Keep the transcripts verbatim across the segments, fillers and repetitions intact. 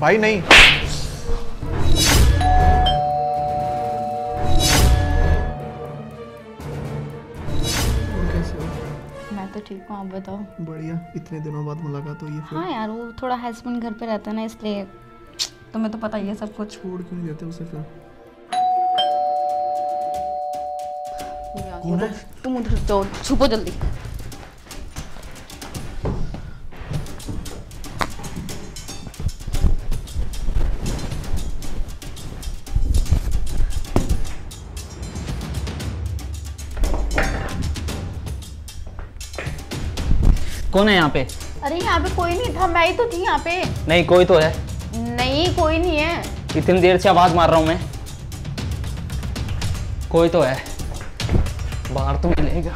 भाई नहीं। कैसे हो? मैं तो ठीक हूँ, आप बताओ। बढ़िया, इतने दिनों बाद मुलाकात हुई है फिर। हाँ यार, वो थोड़ा हस्बैंड घर पे रहता है ना, इसलिए तुम्हें तो पता ही है सब कुछ। छोड़ क्यों नहीं देते उसे फिर? कौन है? तुम उधर जाओ, छुपो जल्दी। कौन है यहाँ पे? अरे यहाँ पे कोई नहीं था, मैं ही तो थी यहाँ पे। नहीं, कोई तो है। नहीं, कोई नहीं है। इतनी देर से आवाज मार रहा हूँ मैं। कोई तो है, बाहर तो मिलेगा।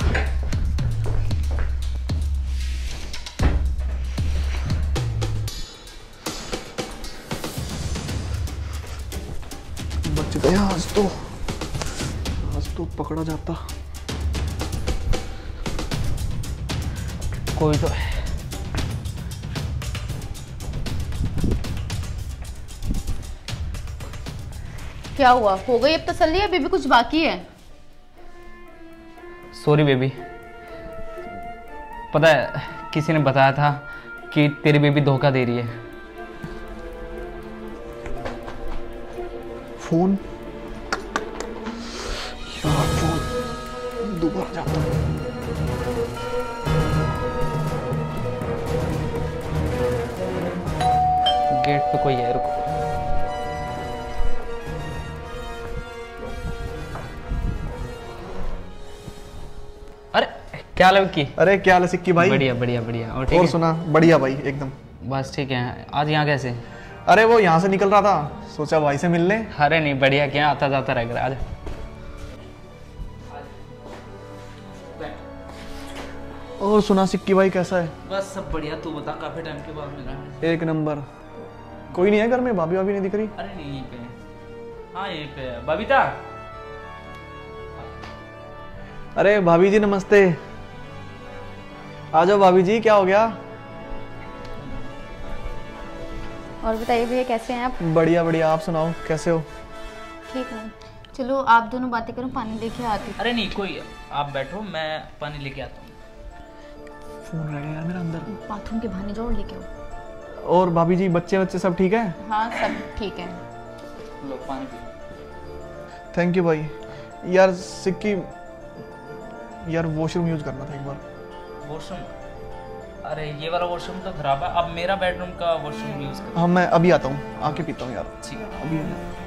बच गया आज तो, आज तो पकड़ा जाता। कोई तो है। क्या हुआ? हो गई अब तसल्ली, अभी भी कुछ बाकी है? सॉरी बेबी, पता है किसी ने बताया था कि तेरी बेबी धोखा दे रही है। फोन यार, फोन दोबारा जाता। गेट पे कोई है, रुको। अरे क्या हाल है विक्की? अरे क्या हाल है सिक्की भाई? बढ़िया बढ़िया बढ़िया। और ठीक और है? सुना? बढ़िया भाई एकदम। बस ठीक है। आज यहाँ कैसे? अरे वो यहाँ से निकल रहा था, सोचा भाई से मिल लें। अरे नहीं, बढ़िया, क्या आता जाता रहेगा। आज और सुना सिक्की भाई कैसा है? बस सब बढ़िया। तू बता, काफी टाइम के बाद मिला। एक नंबर। कोई नहीं है घर में? भाभी भाभी नहीं दिख रही? अरे नहीं, यहीं पे है। हाँ यहीं पे है। बबीता। अरे भाभी जी नमस्ते। आ जाओ भाभी जी, क्या हो गया? और बताइए भैया, कैसे हैं आप? बढ़िया बढ़िया, आप सुनाओ कैसे हो? ठीक है, चलो आप दोनों बातें करो, पानी लेके आती हूँ। अरे नहीं, कोई आप बैठो, मैं पानी लेके आता हूँ। फोन रह गया मेरा अंदर। बाथरूम के बहाने जाओ, लेके आओ। और भाभी जी, बच्चे बच्चे सब ठीक है? हाँ सब ठीक है। लो पानी पी। थैंक यू भाई। यार सिक्की, यार वॉशरूम यूज करना था एक बार। वॉशरूम? अरे ये वाला वॉशरूम तो खराब है, अब मेरा बेडरूम का वॉशरूम यूज कर। हाँ मैं अभी आता हूँ, आके पीता हूँ यार। ठीक है अभी।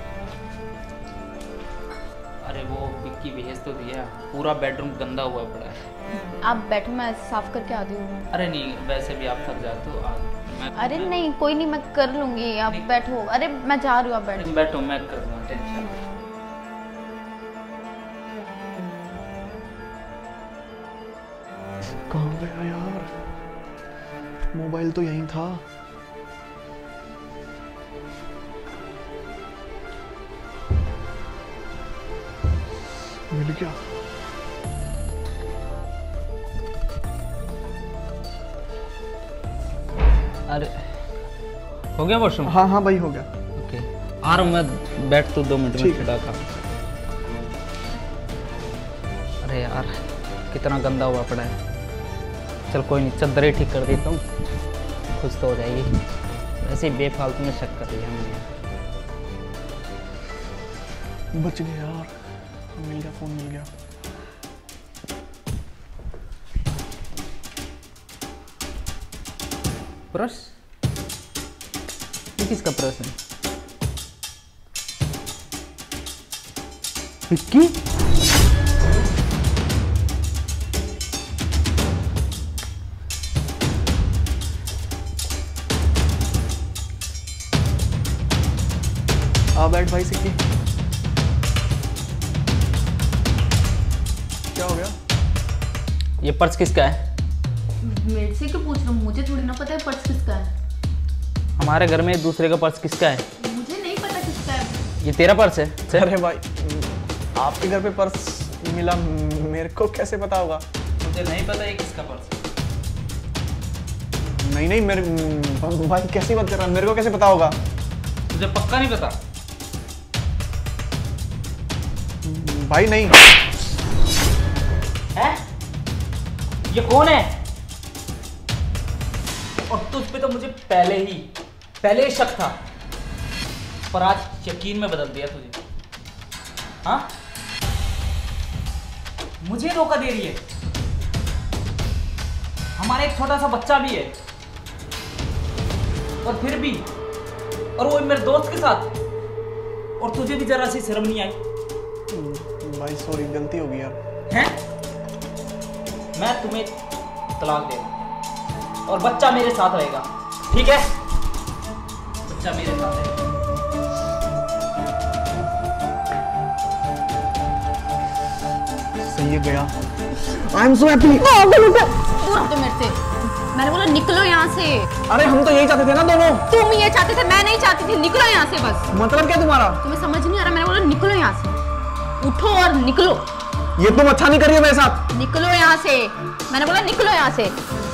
अरे वो विक्की भेज तो दिया, पूरा बेडरूम गंदा हुआ पड़ा है। आप बैठो, मैं साफ करके आती हूँ। अरे नहीं, वैसे भी आप थक जाते हो। मैं अरे नहीं, कोई नहीं, मैं कर लूंगी, आप बैठो। अरे मैं जा रही हूँ, आप बैठो। बैठो, मैं कर दूँगा, टेंशन। कहाँ गया यार? मोबाइल तो यहीं था। मिल गया। अरे हो गया वॉशरूम? हाँ हाँ भाई हो गया। ओके, आ रहा हूँ मैं, बैठ तो दो मिनट में खड़ा था। अरे यार कितना गंदा हुआ पड़ा है। चल कोई नहीं, चद्दरें ठीक कर देता हूँ, कुछ तो हो जाएगी। वैसे ही बेफालतू में शक कर लिया मैंने। बच गया यार, मिल गया, फोन मिल गया। पर्स? ये किसका पर्स है? विक्की? आ बैठ भाई सिक्की। क्या हो गया? ये पर्स किसका है? मेरे से क्यों पूछ रहे हो? मुझे थोड़ी ना पता है पर्स किसका है। हमारे घर में दूसरे का पर्स किसका है? मुझे नहीं पता किसका है। ये तेरा पर्स है? चल। अरे भाई, आपके घर पे पर्स मिला, मेरे को कैसे पता होगा? मुझे नहीं पता ये किसका पर्स है। नहीं नहीं, मेरे भाई कैसी बात कर रहा है, मेरे को कैसे पता होगा? तुझे पक्का नहीं पता? भाई नहीं। है? ये कौन है? और तुझ पे तो मुझे पहले ही पहले ही शक था, पर आज यकीन में बदल दिया तुझे। हाँ, मुझे धोखा दे रही है। हमारा एक छोटा सा बच्चा भी है, और फिर भी, और वो मेरे दोस्त के साथ, और तुझे भी जरा सी शर्म नहीं आई? भाई सॉरी, गलती हो गई यार। हैं? मैं तुम्हें तलाक दे दूं और बच्चा मेरे साथ रहेगा, ठीक है? बच्चा मेरे साथ रहेगा। सही है गया। I am so happy. दूर हटो मेरे से। मैंने बोला निकलो यहाँ से। अरे हम तो यही चाहते थे ना दोनों। तुम ये चाहते थे, मैं नहीं चाहती थी। निकलो यहाँ से बस। मतलब क्या तुम्हारा? तुम्हें समझ नहीं आ रहा? मैंने बोला निकलो यहाँ से। उठो और निकलो। ये तुम अच्छा नहीं कर रही हो मेरे साथ। निकलो यहाँ से। मैंने बोला निकलो यहाँ से।